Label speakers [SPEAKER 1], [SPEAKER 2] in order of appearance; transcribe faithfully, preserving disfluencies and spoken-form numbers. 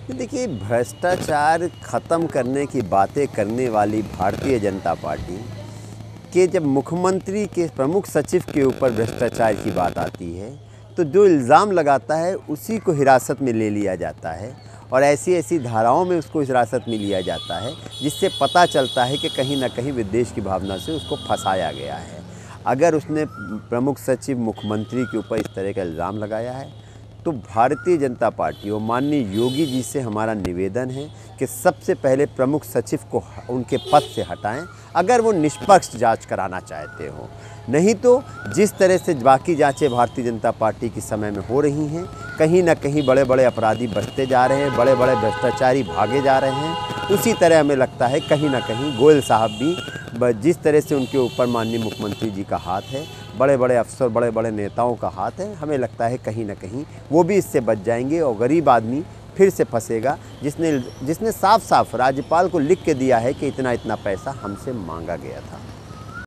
[SPEAKER 1] देखिए, भ्रष्टाचार ख़त्म करने की बातें करने वाली भारतीय जनता पार्टी के जब मुख्यमंत्री के प्रमुख सचिव के ऊपर भ्रष्टाचार की बात आती है, तो जो इल्ज़ाम लगाता है उसी को हिरासत में ले लिया जाता है और ऐसी ऐसी धाराओं में उसको हिरासत में लिया जाता है जिससे पता चलता है कि कहीं ना कहीं विद्वेष की भावना से उसको फंसाया गया है। अगर उसने प्रमुख सचिव मुख्यमंत्री के ऊपर इस तरह का इल्ज़ाम लगाया है, तो भारतीय जनता पार्टी और माननीय योगी जी से हमारा निवेदन है कि सबसे पहले प्रमुख सचिव को उनके पद से हटाएं, अगर वो निष्पक्ष जांच कराना चाहते हो। नहीं तो जिस तरह से बाकी जांचें भारतीय जनता पार्टी के समय में हो रही हैं, कहीं ना कहीं बड़े बड़े अपराधी बचते जा रहे हैं, बड़े बड़े भ्रष्टाचारी भागे जा रहे हैं। उसी तरह हमें लगता है कहीं ना कहीं गोयल साहब भी, जिस तरह से उनके ऊपर माननीय मुख्यमंत्री जी का हाथ है, बड़े बड़े अफसर, बड़े बड़े नेताओं का हाथ है, हमें लगता है कहीं ना कहीं वो भी इससे बच जाएंगे और गरीब आदमी फिर से फंसेगा, जिसने जिसने साफ साफ राज्यपाल को लिख के दिया है कि इतना इतना पैसा हमसे मांगा गया था।